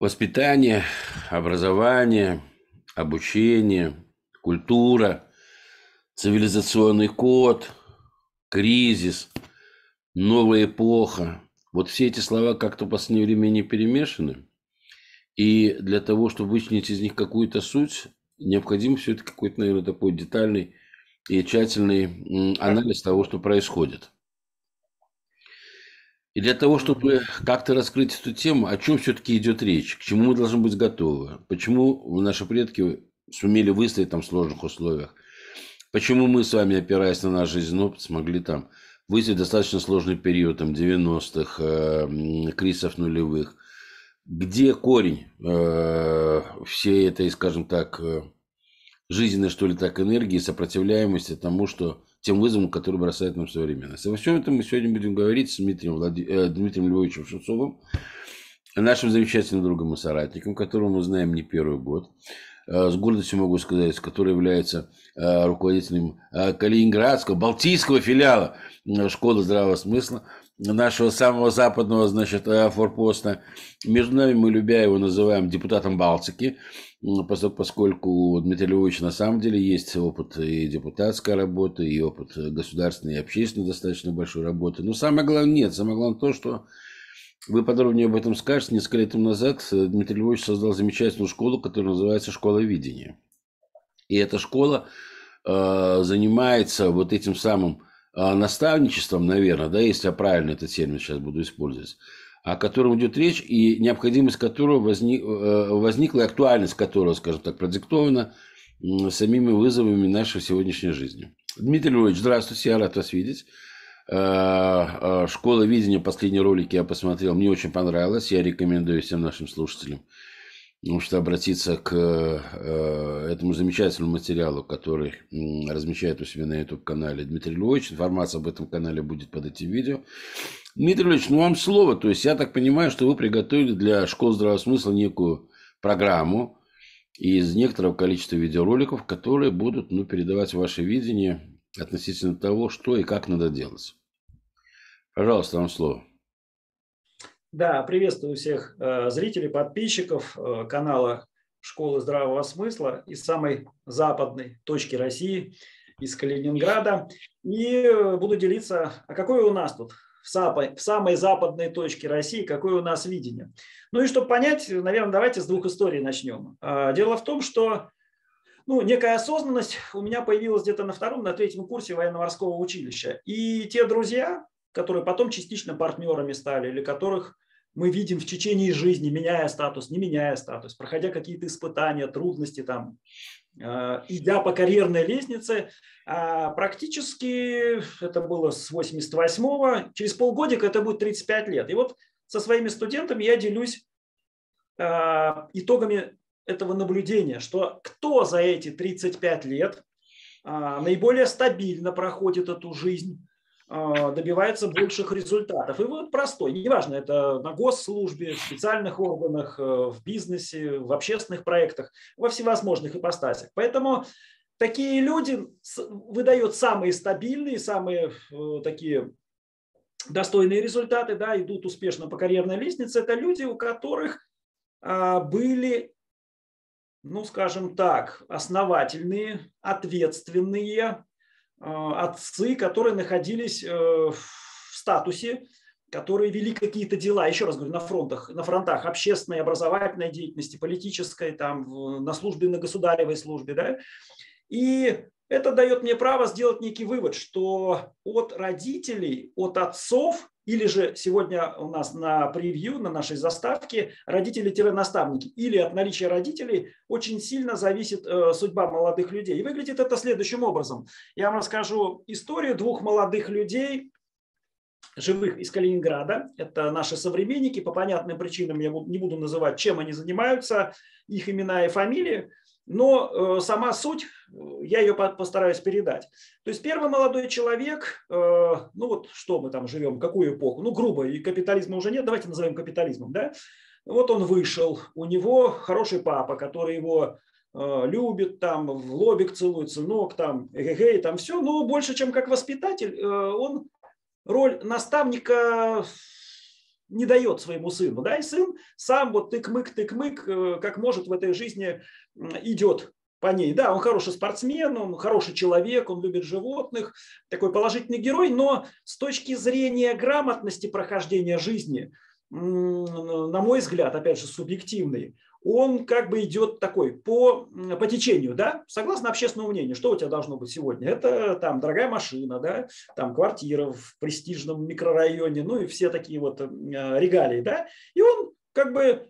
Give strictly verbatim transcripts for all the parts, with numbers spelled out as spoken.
Воспитание, образование, обучение, культура, цивилизационный код, кризис, новая эпоха. Вот все эти слова как-то в последнее время не перемешаны. И для того, чтобы вычленить из них какую-то суть, необходим все-таки какой-то, наверное, такой детальный и тщательный м, анализ того, что происходит. И для того, чтобы как-то раскрыть эту тему, о чем все-таки идет речь, к чему мы должны быть готовы, почему наши предки сумели выстоять там в сложных условиях, почему мы с вами, опираясь на наш жизненный опыт, смогли там выстоять достаточно сложный период там, девяностых, э, кризисов нулевых, где корень э, всей этой, скажем так, э, жизненной, что ли, так, энергии, сопротивляемости тому, что тем вызовам, которые бросает нам современность. И во всем этом мы сегодня будем говорить с Дмитрием, Влади... э, Дмитрием Львовичем Шевцовым, нашим замечательным другом и соратником, которого мы знаем не первый год. Э, с гордостью могу сказать, который является э, руководителем э, Калининградского, Балтийского филиала э, школы здравого смысла, нашего самого западного, значит, э, форпоста. Между нами, мы, любя его, называем депутатом Балтики, поскольку у Дмитрия Львовича на самом деле есть опыт и депутатской работы, и опыт государственной и общественной достаточно большой работы. Но самое главное нет. Самое главное то, что вы подробнее об этом скажете. Несколько лет назад Дмитрий Львович создал замечательную школу, которая называется «Школа видения». И эта школа э, занимается вот этим самым э, наставничеством, наверное, да, если я правильно этот термин сейчас буду использовать, о котором идет речь, и необходимость которого возник, возникла, и актуальность которого, скажем так, продиктована самими вызовами нашей сегодняшней жизни. Дмитрий Львович, здравствуйте, я рад вас видеть. Школа видения, последний ролик я посмотрел, мне очень понравилось, я рекомендую всем нашим слушателям, потому что обратиться к этому замечательному материалу, который размещает у себя на YouTube-канале Дмитрий Львович. Информация об этом канале будет под этим видео. Дмитрий Ильич, ну вам слово. То есть я так понимаю, что вы приготовили для школы здравого смысла некую программу из некоторого количества видеороликов, которые будут, ну, передавать ваше видение относительно того, что и как надо делать. Пожалуйста, вам слово. Да, приветствую всех э, зрителей, подписчиков э, канала Школы здравого смысла из самой западной точки России, из Калининграда. И буду делиться, а какое у нас тут в самой, в самой западной точке России, какое у нас видение. Ну и чтобы понять, наверное, давайте с двух историй начнем. Дело в том, что ну, некая осознанность у меня появилась где-то на втором, на третьем курсе военно-морского училища. И те друзья, которые потом частично партнерами стали, или которых мы видим в течение жизни, меняя статус, не меняя статус, проходя какие-то испытания, трудности, там, э, идя по карьерной лестнице, а практически это было с восемьдесят восьмого, через полгодика это будет тридцать пять лет. И вот со своими студентами я делюсь э, итогами этого наблюдения, что кто за эти тридцать пять лет э, наиболее стабильно проходит эту жизнь, добивается больших результатов. И вот простой, неважно, это на госслужбе, в специальных органах, в бизнесе, в общественных проектах, во всевозможных ипостасях. Поэтому такие люди выдают самые стабильные, самые такие достойные результаты, да, идут успешно по карьерной лестнице. Это люди, у которых были, ну, скажем так, основательные, ответственные отцы, которые находились в статусе, которые вели какие-то дела, еще раз говорю, на фронтах, на фронтах общественной, образовательной деятельности, политической, там, на службе, на государевой службе. Да? И это дает мне право сделать некий вывод, что от родителей, от отцов, или же сегодня у нас на превью, на нашей заставке родители-наставники, или от наличия родителей очень сильно зависит э, судьба молодых людей. И выглядит это следующим образом. Я вам расскажу историю двух молодых людей, живых из Калининграда. Это наши современники. По понятным причинам я не буду называть, чем они занимаются, их имена и фамилии. Но э, сама суть, я ее постараюсь передать. То есть первый молодой человек, э, ну вот что мы там живем, какую эпоху, ну грубо, и капитализма уже нет, давайте назовем капитализмом, да? Вот он вышел, у него хороший папа, который его э, любит, там в лобик целует, сынок, там, эгэгэй, там все, но больше, чем как воспитатель, э, он роль наставника не дает своему сыну. Да? И сын сам вот тык-мык-тык-мык, как может в этой жизни идет по ней. Да, он хороший спортсмен, он хороший человек, он любит животных, такой положительный герой, но с точки зрения грамотности прохождения жизни, на мой взгляд, опять же, субъективный, он как бы идет такой по, по течению, да, согласно общественному мнению. Что у тебя должно быть сегодня? Это там дорогая машина, да, там квартира в престижном микрорайоне, ну и все такие вот регалии, да. И он как бы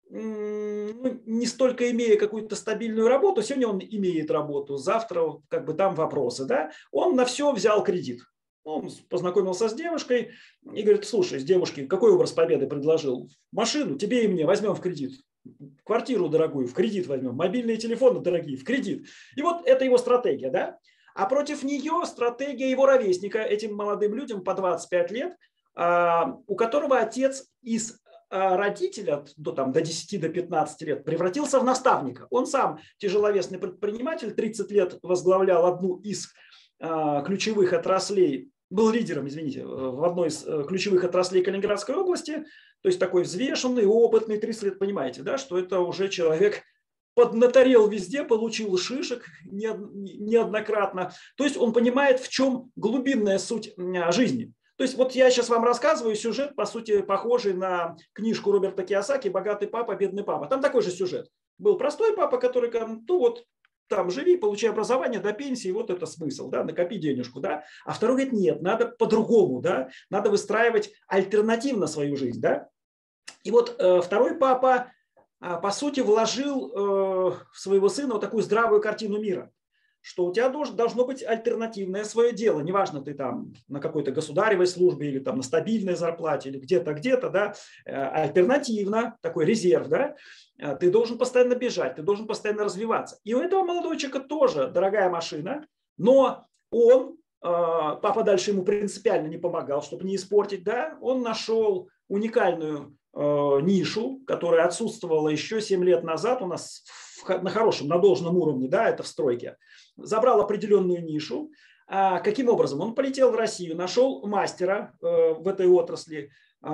не столько имея какую-то стабильную работу, сегодня он имеет работу, завтра как бы там вопросы, да, он на все взял кредит. Он познакомился с девушкой и говорит: слушай, с девушки, какой образ победы предложил? Машину тебе и мне возьмем в кредит. Квартиру дорогую в кредит возьмем, мобильные телефоны дорогие в кредит. И вот это его стратегия, да? А против нее стратегия его ровесника, этим молодым людям по двадцать пять лет, у которого отец из родителя до, там, до десяти до пятнадцати лет превратился в наставника. Он сам тяжеловесный предприниматель, тридцать лет возглавлял одну из ключевых отраслей, был лидером, извините, в одной из ключевых отраслей Калининградской области, то есть такой взвешенный, опытный, тридцать лет, понимаете, да, что это уже человек поднаторел везде, получил шишек неоднократно, то есть он понимает, в чем глубинная суть жизни. То есть вот я сейчас вам рассказываю сюжет, по сути, похожий на книжку Роберта Кийосаки «Богатый папа, бедный папа». Там такой же сюжет. Был простой папа, который, ну вот, там живи, получай образование до пенсии, вот это смысл, да, накопи денежку, да. А второй говорит: нет, надо по-другому, да, надо выстраивать альтернативно свою жизнь, да. И вот э, второй папа, э, по сути, вложил э, в своего сына вот такую здравую картину мира, что у тебя должен, должно быть альтернативное свое дело, неважно, ты там на какой-то государевой службе или там на стабильной зарплате или где-то, где-то, да, э, альтернативно, такой резерв, да, ты должен постоянно бежать, ты должен постоянно развиваться. И у этого молодого человека тоже дорогая машина, но он, папа дальше ему принципиально не помогал, чтобы не испортить, да, он нашел уникальную нишу, которая отсутствовала еще семь лет назад у нас на хорошем, на должном уровне, да, это в стройке. Забрал определенную нишу. Каким образом? Он полетел в Россию, нашел мастера в этой отрасли,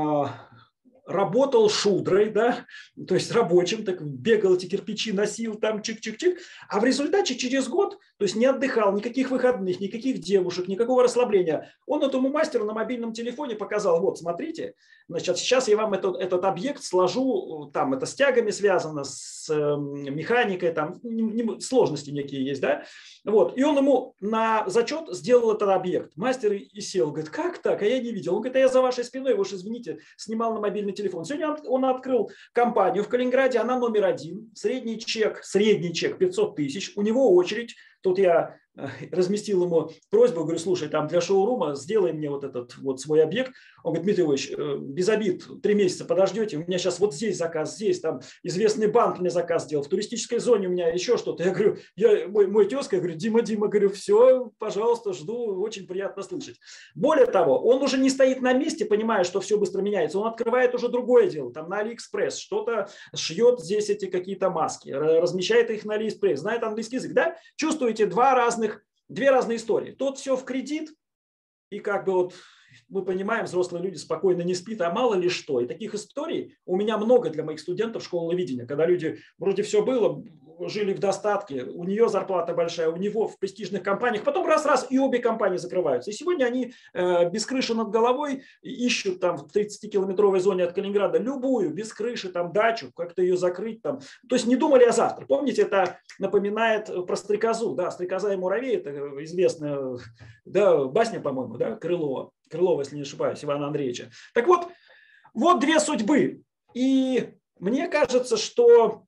работал шудрой, да, то есть рабочим, так бегал, эти кирпичи носил, там чик-чик-чик, а в результате через год, то есть не отдыхал, никаких выходных, никаких девушек, никакого расслабления. Он этому мастеру на мобильном телефоне показал: вот, смотрите, значит, сейчас я вам этот, этот объект сложу, там это с тягами связано, с механикой, там сложности некие есть, да, вот, и он ему на зачет сделал этот объект. Мастер и сел, говорит: как так, а я не видел. Он говорит: а я за вашей спиной, вы уж извините, снимал на мобильный телефон. Сегодня он открыл компанию в Калининграде, она номер один, средний чек, средний чек пятьсот тысяч, у него очередь. Тут я разместил ему просьбу, говорю: слушай, там для шоурума сделай мне вот этот вот свой объект. Он говорит: Дмитрий Ильич, без обид, три месяца подождете, у меня сейчас вот здесь заказ, здесь, там известный банк мне заказ сделал, в туристической зоне у меня еще что-то. Я говорю, я, мой, мой тезка, я говорю: Дима, Дима, говорю, все, пожалуйста, жду, очень приятно слышать. Более того, он уже не стоит на месте, понимая, что все быстро меняется, он открывает уже другое дело, там на Алиэкспресс, что-то шьет здесь эти какие-то маски, размещает их на Алиэкспресс, знает английский язык, да? Чувствуете, два разных Две разные истории. Тот все в кредит, и как бы вот мы понимаем, взрослые люди спокойно не спят, а мало ли что. И таких историй у меня много для моих студентов школы видения, когда люди вроде все было, жили в достатке, у нее зарплата большая, у него в престижных компаниях, потом раз-раз и обе компании закрываются. И сегодня они э, без крыши над головой ищут там в тридцатикилометровой зоне от Калининграда любую, без крыши, там дачу, как-то ее закрыть. Там. То есть не думали о завтра. Помните, это напоминает про стрекозу. Да, стрекоза и муравей, это известная, да, басня, по-моему, да, Крылова. Крылова, если не ошибаюсь, Ивана Андреевича. Так вот, вот две судьбы. И мне кажется, что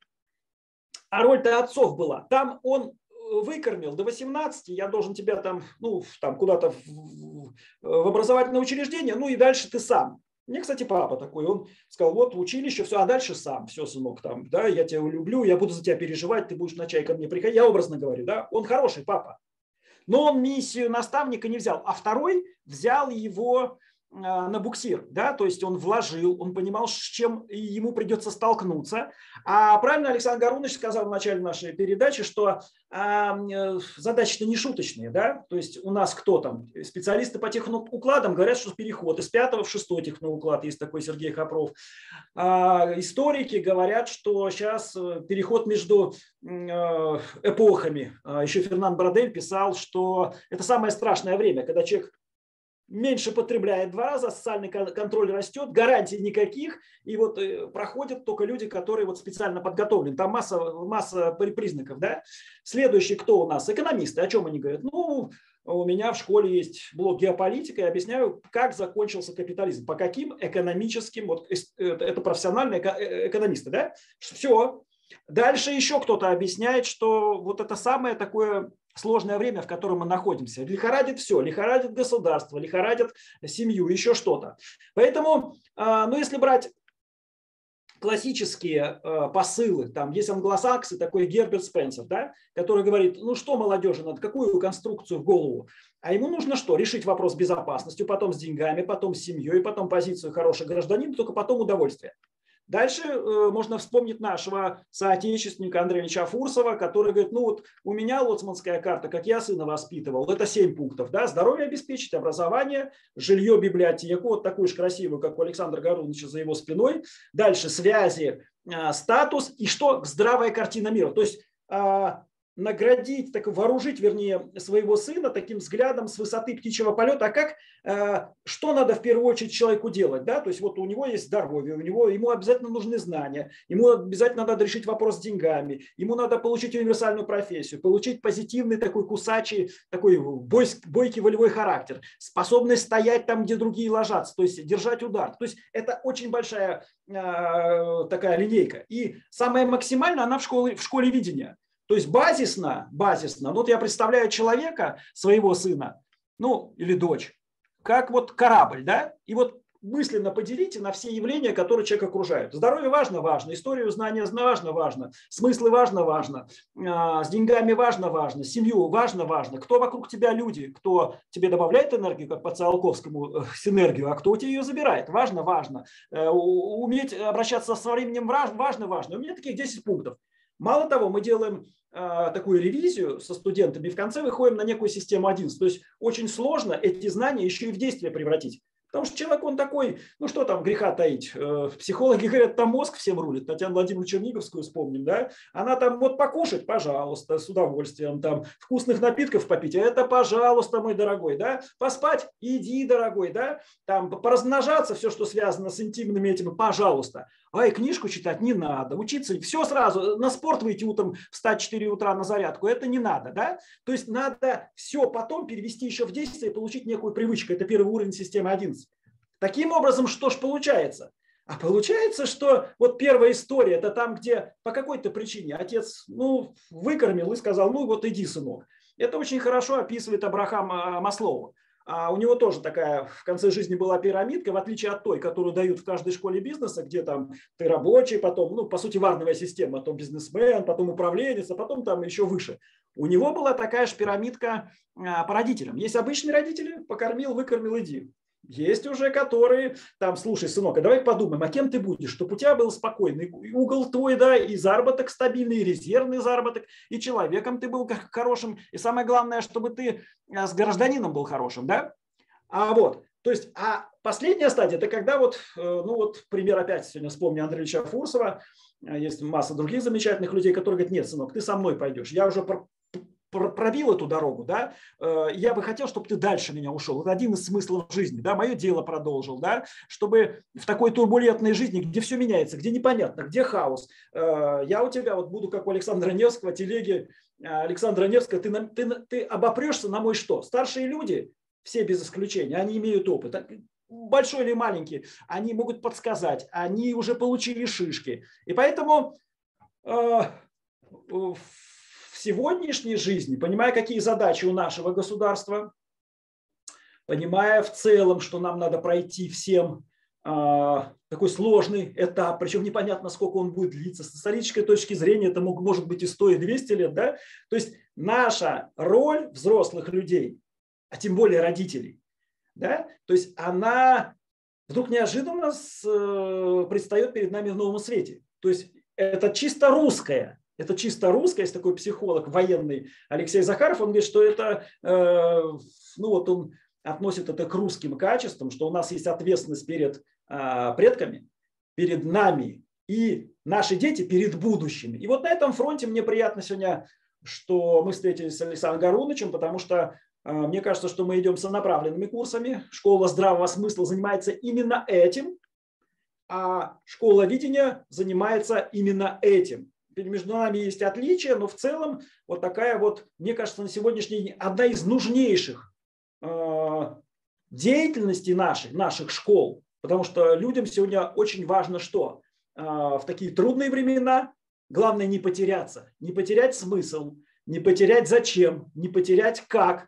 а роль-то отцов была. Там он выкормил до восемнадцати, я должен тебя там, ну, там куда-то в, в образовательное учреждение, ну и дальше ты сам. Мне, кстати, папа такой, он сказал: вот в училище, все, а дальше сам, все, сынок, там, да, я тебя люблю, я буду за тебя переживать, ты будешь на чай ко мне приходить, я образно говорю, да, он хороший папа. Но он миссию наставника не взял, а второй взял его на буксир, да, то есть он вложил, он понимал, с чем ему придется столкнуться. А правильно Александр Гарунович сказал в начале нашей передачи, что а, задачи-то не шуточные, да, то есть у нас кто там, специалисты по техноукладам говорят, что переход из пятого в шестой техноуклад, есть такой Сергей Хопров. А историки говорят, что сейчас переход между эпохами, еще Фернан Бродель писал, что это самое страшное время, когда человек меньше потребляет в два раза, социальный контроль растет, гарантий никаких, и вот проходят только люди, которые вот специально подготовлены. Там масса, масса признаков. Да? Следующий кто у нас? Экономисты. О чем они говорят? Ну, у меня в школе есть блок геополитика, я объясняю, как закончился капитализм, по каким экономическим, вот это профессиональные экономисты, да? Все. Дальше еще кто-то объясняет, что вот это самое такое сложное время, в котором мы находимся. Лихорадит все, лихорадит государство, лихорадит семью, еще что-то. Поэтому, ну, если брать классические посылы, там есть англосаксы, такой Герберт Спенсер, да, который говорит, ну что молодежи надо, какую конструкцию в голову? А ему нужно что? Решить вопрос с безопасностью, потом с деньгами, потом с семьей, потом позицию хороший гражданин, только потом удовольствие. Дальше э, можно вспомнить нашего соотечественника Андрея Ильича Фурсова, который говорит, ну вот у меня лоцманская карта, как я сына воспитывал, это семь пунктов. Да? Здоровье обеспечить, образование, жилье, библиотеку, вот такую же красивую, как у Александра Гаруновича за его спиной. Дальше связи, э, статус и что? Здравая картина мира. То есть э, наградить, так, вооружить, вернее, своего сына таким взглядом с высоты птичьего полета, а как, э, что надо в первую очередь человеку делать, да, то есть вот у него есть здоровье, у него, ему обязательно нужны знания, ему обязательно надо решить вопрос с деньгами, ему надо получить универсальную профессию, получить позитивный такой кусачий, такой бой, бойкий волевой характер, способность стоять там, где другие ложатся, то есть держать удар, то есть это очень большая э, такая линейка, и самая максимальная она в школе, в школе видения. То есть базисно, базисно, вот я представляю человека, своего сына, ну или дочь, как вот корабль, да, и вот мысленно поделите на все явления, которые человек окружают. Здоровье важно, важно, историю знания важно, важно, смыслы важно, важно, с деньгами важно, важно, семью важно, важно, кто вокруг тебя люди, кто тебе добавляет энергию, как по Циолковскому, синергию, а кто у тебя ее забирает, важно, важно, уметь обращаться со временем важно, важно. У меня таких десять пунктов. Мало того, мы делаем э, такую ревизию со студентами, и в конце выходим на некую систему одиннадцать. То есть очень сложно эти знания еще и в действие превратить. Потому что человек, он такой, ну что там греха таить. Э, психологи говорят, там мозг всем рулит. Татьяну Владимировну Черниговскую вспомним, да? Она там вот покушать, пожалуйста, с удовольствием. Там вкусных напитков попить, это пожалуйста, мой дорогой, да? Поспать, иди, дорогой, да? Там поразмножаться, все, что связано с интимными этими, пожалуйста. А и книжку читать не надо, учиться, все сразу, на спорт выйти утром, встать в четыре утра на зарядку, это не надо, да? То есть надо все потом перевести еще в действие и получить некую привычку. Это первый уровень системы одиннадцать. Таким образом, что ж получается? А получается, что вот первая история, это там, где по какой-то причине отец, ну, выкормил и сказал, ну, вот иди, сынок. Это очень хорошо описывает Абрахам Маслоу. А у него тоже такая в конце жизни была пирамидка, в отличие от той, которую дают в каждой школе бизнеса, где там ты рабочий, потом, ну, по сути, варновая система, потом бизнесмен, потом управленец, а потом там еще выше. У него была такая же пирамидка по родителям. Есть обычные родители, покормил, выкормил, иди. Есть уже, которые там, слушай, сынок, а давай подумаем, а кем ты будешь, чтобы у тебя был спокойный угол твой, да, и заработок стабильный, и резервный заработок, и человеком ты был хорошим, и самое главное, чтобы ты с гражданином был хорошим, да. А вот, то есть, а последняя стадия, это когда вот, ну вот, пример опять сегодня вспомню Андрея Ильича Фурсова, есть масса других замечательных людей, которые говорят, нет, сынок, ты со мной пойдешь, я уже пробил эту дорогу, да, я бы хотел, чтобы ты дальше меня ушел. Это один из смыслов жизни, да, мое дело продолжил, да, чтобы в такой турбулентной жизни, где все меняется, где непонятно, где хаос, я у тебя вот буду, как у Александра Невского, телеги Александра Невского, ты, ты, ты обопрешься на мой что? Старшие люди, все без исключения, они имеют опыт, большой или маленький, они могут подсказать, они уже получили шишки. И поэтому э, в сегодняшней жизни, понимая, какие задачи у нашего государства, понимая в целом, что нам надо пройти всем э, такой сложный этап, причем непонятно, сколько он будет длиться, с исторической точки зрения это мог, может быть и сто, и двести лет, да? То есть наша роль взрослых людей, а тем более родителей, да? То есть она вдруг неожиданно с, э, предстает перед нами в новом свете. То есть это чисто русское. Это чисто русское. Есть такой психолог военный Алексей Захаров. Он говорит, что это, э, ну вот он относит это к русским качествам, что у нас есть ответственность перед э, предками, перед нами и наши дети перед будущими. И вот на этом фронте мне приятно сегодня, что мы встретились с Александром Гаруновичем, потому что мне кажется, что мы идем сонаправленными курсами. Школа здравого смысла занимается именно этим, а школа видения занимается именно этим. Между нами есть отличия, но в целом вот такая вот, мне кажется, на сегодняшний день одна из нужнейших э, деятельностей наших, наших школ, потому что людям сегодня очень важно что? Э, в такие трудные времена главное не потеряться, не потерять смысл, не потерять зачем, не потерять как,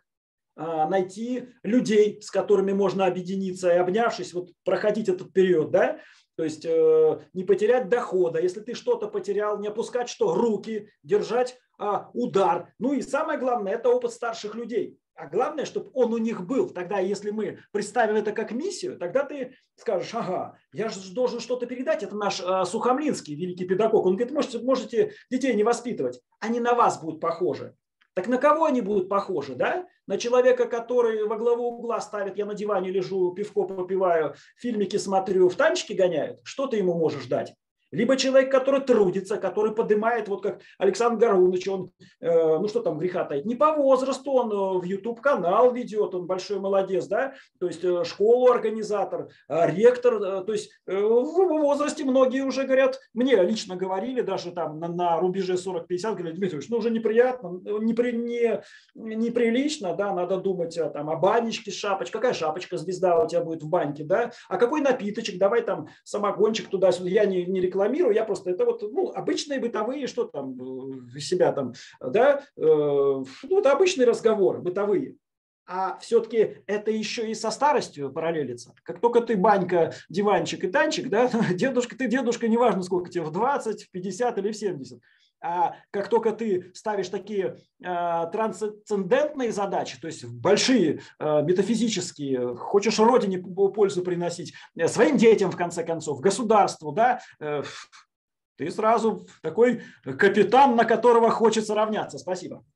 найти людей, с которыми можно объединиться и, обнявшись, вот, проходить этот период, да, то есть э, не потерять дохода, если ты что-то потерял, не опускать что, руки, держать а, удар. Ну и самое главное, это опыт старших людей. А главное, чтобы он у них был. Тогда, если мы представим это как миссию, тогда ты скажешь, ага, я же должен что-то передать. Это наш э, Сухомлинский, великий педагог. Он говорит, можете, можете детей не воспитывать, они на вас будут похожи. Так на кого они будут похожи, да? На человека, который во главу угла ставит, я на диване лежу, пивко попиваю, фильмики смотрю, в танчики гоняет. Что ты ему можешь дать? Либо человек, который трудится, который поднимает, вот как Александр Гарунович, он, э, ну что там греха таить, не по возрасту, он в YouTube-канал ведет, он большой молодец, да, то есть э, школу организатор, э, ректор, э, то есть э, в возрасте многие уже говорят, мне лично говорили, даже там на, на рубеже сорок-пятьдесят, говорят, Дмитриевич, ну уже неприятно, непри, не, неприлично, да, надо думать а, там, о банечке с шапочкой, какая шапочка, звезда у тебя будет в баньке, да, а какой напиточек, давай там самогончик туда-сюда, я не, не рекламирую, я просто, это вот, ну, обычные бытовые, что там, себя там, да, э, ну, это обычные разговоры, бытовые. А все-таки это еще и со старостью параллелится. Как только ты банька, диванчик и танчик, да, дедушка, ты дедушка, неважно сколько тебе, в двадцать, в пятьдесят или в семьдесят. А как только ты ставишь такие э, трансцендентные задачи, то есть большие, э, метафизические, хочешь родине пользу приносить, э, своим детям, в конце концов, государству, да, э, ты сразу такой капитан, на которого хочется равняться. Спасибо.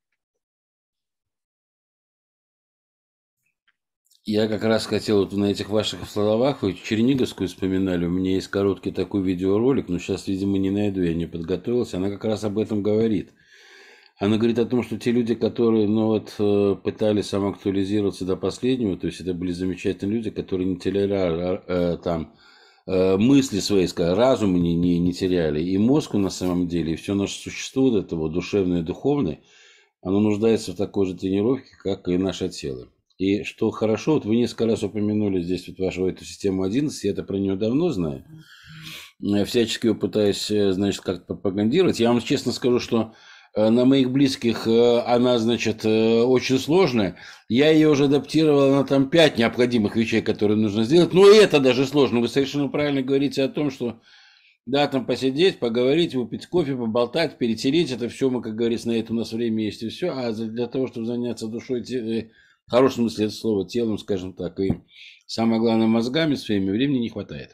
Я как раз хотел вот на этих ваших словах, вы Черниговскую вспоминали, у меня есть короткий такой видеоролик, но сейчас, видимо, не найду, я не подготовился, она как раз об этом говорит. Она говорит о том, что те люди, которые ну, вот, пытались самоактуализироваться до последнего, то есть это были замечательные люди, которые не теряли э, там, э, мысли свои, разум не, не, не теряли, и мозг на самом деле, и все наше существо, вот это вот душевное и духовное, оно нуждается в такой же тренировке, как и наше тело. И что хорошо, вот вы несколько раз упомянули здесь вот вашу эту систему одиннадцать, я это про нее давно знаю, всячески ее пытаюсь, значит, как-то пропагандировать. Я вам честно скажу, что на моих близких она, значит, очень сложная. Я ее уже адаптировал на там пять необходимых вещей, которые нужно сделать. Но и это даже сложно. Вы совершенно правильно говорите о том, что да, там посидеть, поговорить, выпить кофе, поболтать, перетереть. Это все мы, как говорится, на это у нас время есть и все. А для того, чтобы заняться душой, в хорошем смысле этого слова, телом, скажем так, и самое главное, мозгами своими, времени не хватает.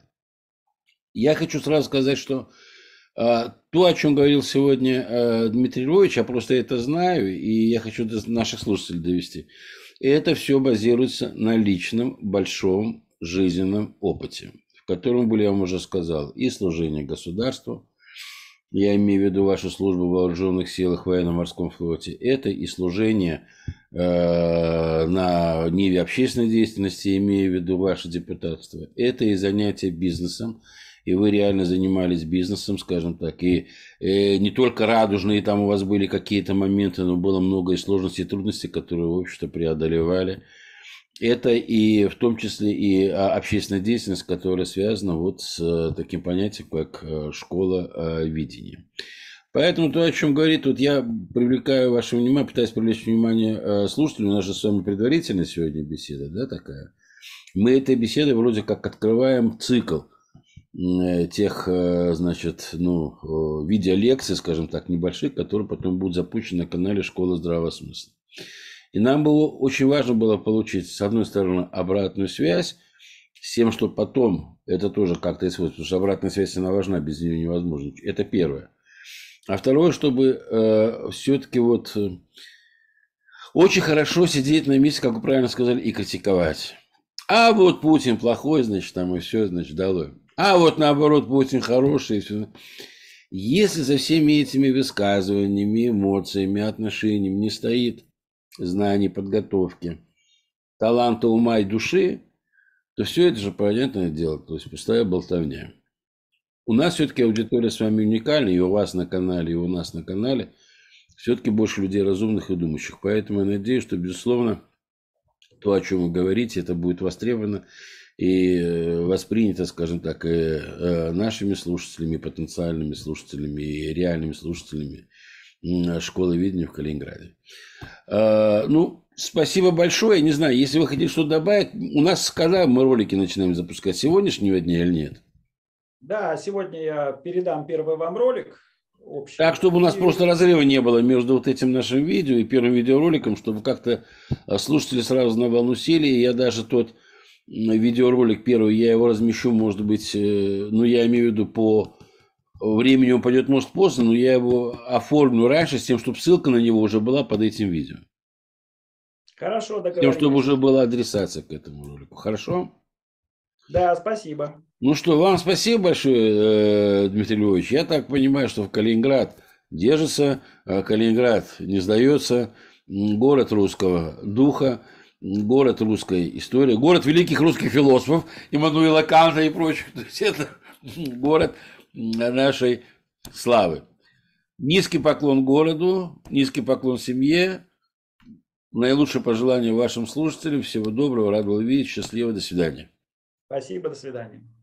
Я хочу сразу сказать, что э, то, о чем говорил сегодня э, Дмитрий Львович, я просто это знаю, и я хочу до наших слушателей довести. И это все базируется на личном, большом, жизненном опыте, в котором были, я вам уже сказал, и служение государству, я имею в виду вашу службу в вооруженных силах, в военно-морском флоте, это и служение э, на ниве общественной деятельности, имею в виду ваше депутатство, это и занятие бизнесом, и вы реально занимались бизнесом, скажем так, и э, не только радужные там у вас были какие-то моменты, но было много и сложностей, и трудностей, которые вы, в общем-то, преодолевали. Это и в том числе и общественная деятельность, которая связана вот с таким понятием, как школа видения. Поэтому то, о чем говорит, вот я привлекаю ваше внимание, пытаюсь привлечь внимание слушателей, у нас же с вами предварительная сегодня беседа, да, такая. Мы этой беседой вроде как открываем цикл тех, значит, ну, видеолекций, скажем так, небольших, которые потом будут запущены на канале «Школа здравого смысла». И нам было очень важно было получить, с одной стороны, обратную связь, с тем, что потом это тоже как-то использовать, потому что обратная связь, она важна, без нее невозможно. Это первое. А второе, чтобы э, все-таки вот э, очень хорошо сидеть на месте, как вы правильно сказали, и критиковать. А вот Путин плохой, значит, там и все, значит, долой. А вот наоборот, Путин хороший, и все. Если за всеми этими высказываниями, эмоциями, отношениями не стоит знаний, подготовки, таланта, ума и души, то все это же понятное дело, то есть пустая болтовня. У нас все-таки аудитория с вами уникальна, и у вас на канале, и у нас на канале все-таки больше людей разумных и думающих. Поэтому я надеюсь, что, безусловно, то, о чем вы говорите, это будет востребовано и воспринято, скажем так, и нашими слушателями, потенциальными слушателями и реальными слушателями школы видения в Калининграде. Ну, спасибо большое. Не знаю, если вы хотите что-то добавить, у нас когда мы ролики начинаем запускать? Сегодняшнего дня или нет? Да, сегодня я передам первый вам ролик общий. Так, чтобы у нас и... просто разрыва не было между вот этим нашим видео и первым видеороликом, чтобы как-то слушатели сразу на волну сели. И я даже тот видеоролик первый, я его размещу, может быть, ну, я имею в виду по времени он пойдет, может, поздно, но я его оформлю раньше, с тем, чтобы ссылка на него уже была под этим видео. Хорошо, договорились. С тем, чтобы уже была адресация к этому ролику. Хорошо? Да, спасибо. Ну что, вам спасибо большое, Дмитрий Львович. Я так понимаю, что в Калининград держится, Калининград не сдается, город русского духа, город русской истории, город великих русских философов, Иммануила Канта и прочих. То есть это город нашей славы. Низкий поклон городу, низкий поклон семье. Наилучшие пожелания вашим слушателям. Всего доброго, рад был видеть. Счастливо, до свидания. Спасибо, до свидания.